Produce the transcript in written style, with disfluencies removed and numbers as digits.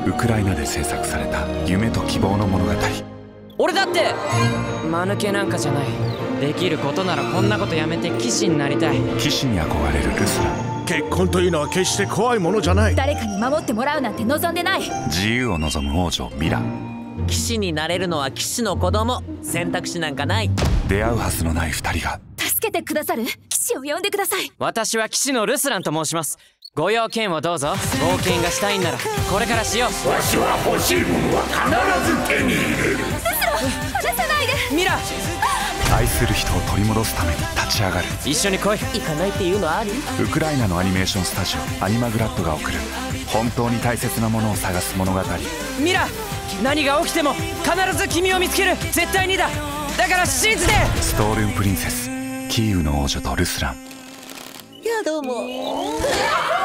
ウクライナで制作された夢と希望の物語。 俺だって間抜けなんかじゃない。できることならこんなことやめて騎士になりたい。 騎士に憧れるルスラン。 結婚というのは決して怖いものじゃない。 誰かに守ってもらうなんて望んでない。 自由を望む王女ミラ。 騎士になれるのは騎士の子供。選択肢なんかない。 出会うはずのない2人が。 助けてくださる騎士を呼んでください。 私は騎士のルスランと申します。ご用件をどうぞ。冒険がしたいんならこれからしよう。 わしは欲しいものは必ず手に入れる。 ルスラン、離さないで。 ミラ、 愛する人を取り戻すために立ち上がる。 一緒に来い。 行かないっていうのある？ ウクライナのアニメーションスタジオアニマグラッドが送る本当に大切なものを探す物語。 ミラ、何が起きても必ず君を見つける。絶対にだ。だから信じて。 ストールンプリンセス、キーウの王女とルスラン。 いやどうも。